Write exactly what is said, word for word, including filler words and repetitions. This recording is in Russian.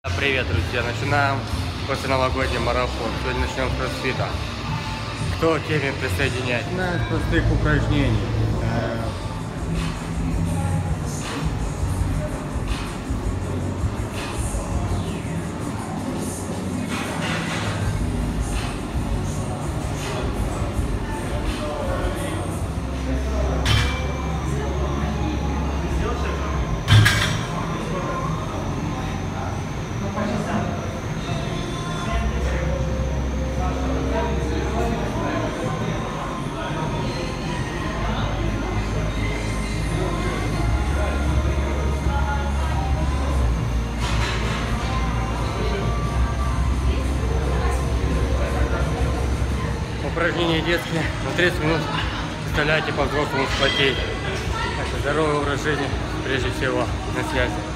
Привет, друзья! Начинаем после новогодний марафон. Сегодня начнем с кроссфита. Кто к теме присоединять? На простых упражнений. Упражнения детские на тридцать минут заставляйте по-взрослому вспотеть. Это здоровый образ жизни прежде всего. На связи.